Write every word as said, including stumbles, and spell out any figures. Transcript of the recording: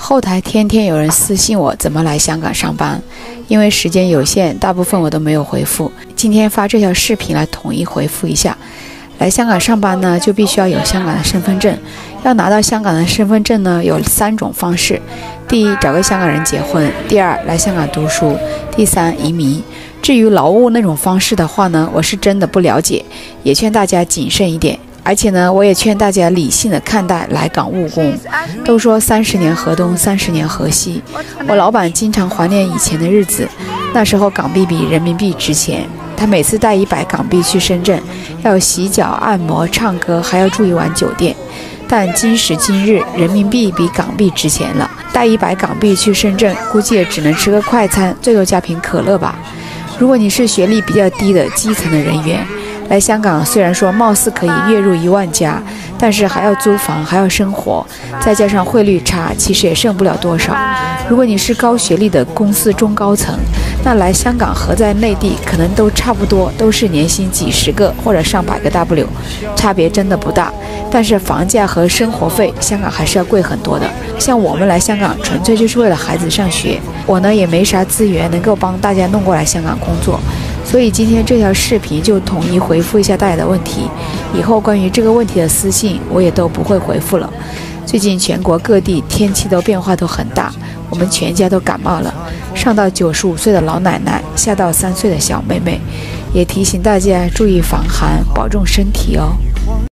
后台天天有人私信我怎么来香港上班，因为时间有限，大部分我都没有回复。今天发这条视频来统一回复一下。来香港上班呢，就必须要有香港的身份证。要拿到香港的身份证呢，有三种方式：第一，找个香港人结婚；第二，来香港读书；第三，移民。至于劳务那种方式的话呢，我是真的不了解，也劝大家谨慎一点。而且呢，我也劝大家理性的看待来港务工。都说三十年河东，三十年河西。我老板经常怀念以前的日子，那时候港币比人民币值钱。他每次带一百港币去深圳，要洗脚、按摩、唱歌，还要住一晚酒店。但今时今日，人民币比港币值钱了，带一百港币去深圳，估计也只能吃个快餐，最多加瓶可乐吧。如果你是学历比较低的基层的人员，来香港虽然说貌似可以月入一万加，但是还要租房，还要生活，再加上汇率差，其实也剩不了多少。如果你是高学历的公司中高层，那来香港和在内地可能都差不多，都是年薪几十个或者上百个 W， 差别真的不大。但是房价和生活费，香港还是要贵很多的。像我们来香港纯粹就是为了孩子上学，我呢也没啥资源能够帮大家弄过来香港工作，所以今天这条视频就统一回复一下大家的问题。以后关于这个问题的私信我也都不会回复了。最近全国各地天气都变化都很大，我们全家都感冒了，上到九十五岁的老奶奶，下到三岁的小妹妹，也提醒大家注意防寒，保重身体哦。